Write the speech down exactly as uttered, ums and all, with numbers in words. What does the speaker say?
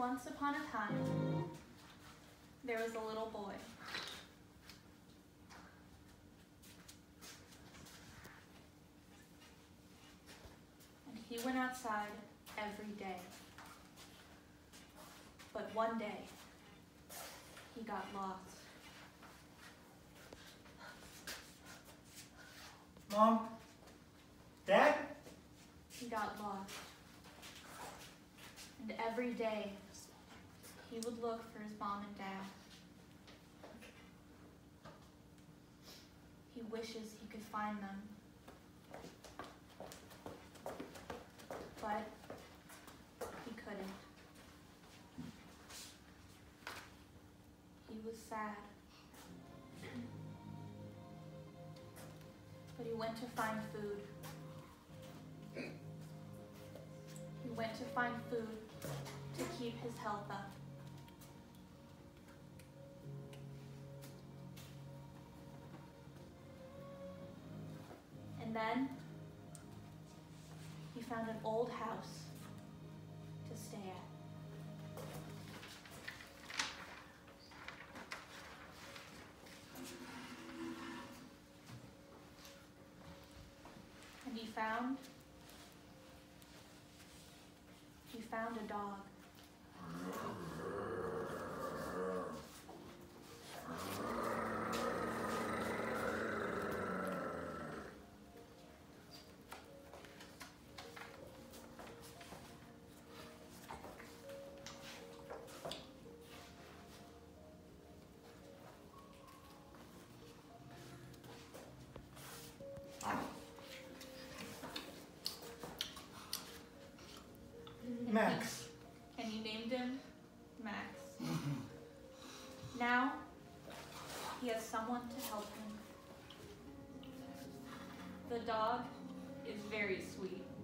Once upon a time, there was a little boy. And he went outside every day. But one day, he got lost. Mom? Dad? He got lost. And every day, he would look for his mom and dad. He wishes he could find them. But he couldn't. He was sad. But he went to find food. He went to find food to keep his health up. And then he found an old house to stay at. And he found, he found a dog. Max. And he named him Max. Now, he has someone to help him. The dog is very sweet.